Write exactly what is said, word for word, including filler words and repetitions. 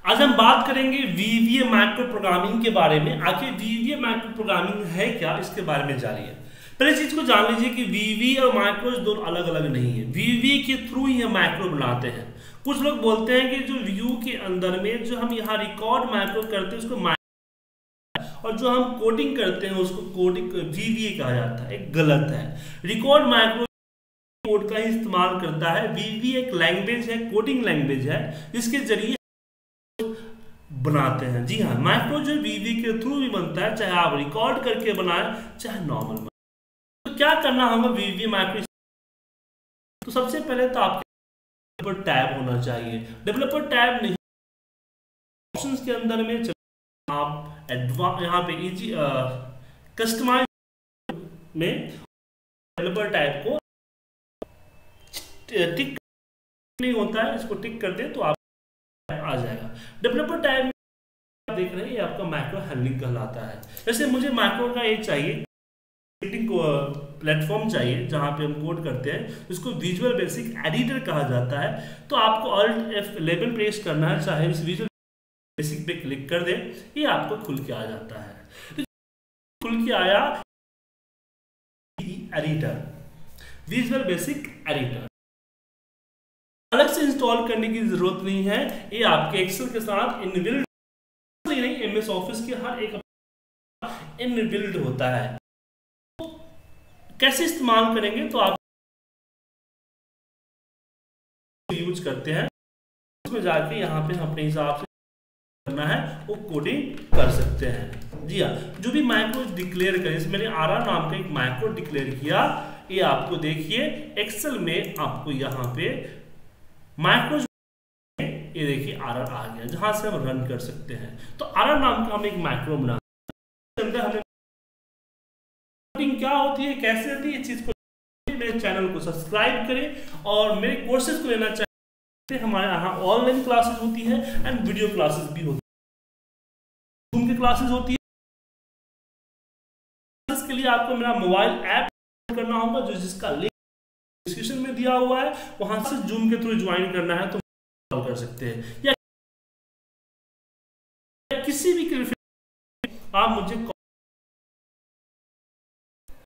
आज हम बात करेंगे वीवीए माइक्रो प्रोग्रामिंग के बारे में। आखिर वीवीए माइक्रो प्रोग्रामिंग है क्या, इसके बारे में जानिए। पहले चीज को जान लीजिए कि वीवी और माइक्रो दोनों अलग अलग नहीं है। वीवी के थ्रू ही हम माइक्रो बनाते हैं। कुछ लोग बोलते हैं कि जो व्यू के अंदर में जो हम यहाँ रिकॉर्ड माइक्रो करते हैं उसको माइक्रो, और जो हम कोडिंग करते हैं उसको कोडिंग वीवीए कहा जाता है। एक गलत है। रिकॉर्ड माइक्रो कोड का ही इस्तेमाल करता है। वीवी एक लैंग्वेज है, कोडिंग लैंग्वेज है, जिसके जरिए बनाते हैं। जी हाँ, माइक्रो जो वीवी के थ्रू भी बनता है, चाहे आप रिकॉर्ड करके बनाएं चाहे नॉर्मल। तो क्या करना होगा वीवी माइक्रो? तो सबसे पहले तो आपके डेवलपर टैब होना चाहिए। डेवलपर टैब नहीं, ऑप्शंस के अंदर में आप एडवांस यहाँ पे इजी कस्टमाइज में डेवलपर टैब को टिक नहीं होता है, इसको टिक कर दे तो आप आ जाएगा। डेवलपर टैब देख रहे हैं, ये आपका माइक्रो हैंडलिंग कहलाता है। जैसे मुझे माइक्रो का एक चाहिए प्लेटफॉर्म चाहिए जहां पे हम कोड करते हैं, इसको विजुअल बेसिक एडिटर कहा जाता है। तो आपको ऑल्ट एफ इलेवन प्रेस करना है, चाहे इस विजुअल बेसिक पे क्लिक कर दे, ये आपको खुल के आ जाता है। तो खुल के आया एडिटर, विजुअल बेसिक एडिटर। अलग से इंस्टॉल करने की जरूरत नहीं है, ये आपके एक्सेल के साथ इनबिल्ट नहीं, एमएस ऑफिस के हर एक इनबिल्ट होता है। तो कैसे इस्तेमाल करेंगे? तो आप यूज करते हैं, उसमें जाके यहाँ पे अपने हिसाब से करना है वो कोडिंग कर सकते हैं। जी हाँ, जो भी माइक्रो डिक्लेयर करें, मैंने आरा नाम का एक माइक्रो डिक्लेयर किया, ये आपको देखिए एक्सेल में आपको यहाँ पे माइक्रो ये देखिए आरआर आ गया, जहां से हम रन कर सकते हैं। तो आरआर नाम का हम एक माइक्रो बना, अंदर हमें क्या होती है, कैसे होती है, ये चीज को मेरे चैनल को सब्सक्राइब करें और मेरे कोर्सेज को लेना चाहते हैं। हमारे यहाँ ऑनलाइन क्लासेस होती है एंड वीडियो क्लासेस भी होती है, जूम की क्लासेस होती है। इसके लिए आपको मेरा मोबाइल ऐप करना होगा, जो जिसका लिंक डिस्क्रिप्शन में दिया हुआ है, वहां से जूम के थ्रू ज्वाइन करना है तो कर सकते हैं। या किसी भी आप मुझे